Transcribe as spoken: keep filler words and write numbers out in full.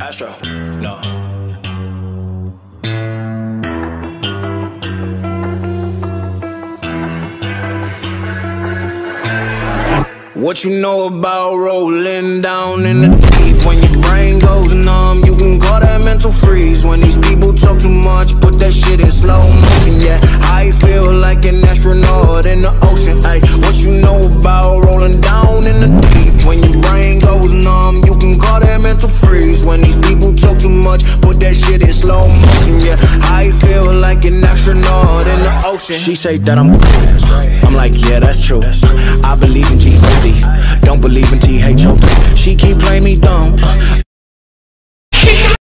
Astro, no. What you know about rolling down in the deep? When your brain goes numb, you can call that mental freeze. When these people talk too much, put that shit in slow motion. Yeah, I feel like an astronaut in the ocean. Ay, what you know about rolling down in the deep? When your brain goes numb, you can call that mental freeze. When these people talk too much, put that shit in slow motion. Yeah, I feel like an astronaut in the ocean. She say that I'm I'm like, yeah, that's true. I believe in G O D, don't believe in T H O T. She keep playing me dumb.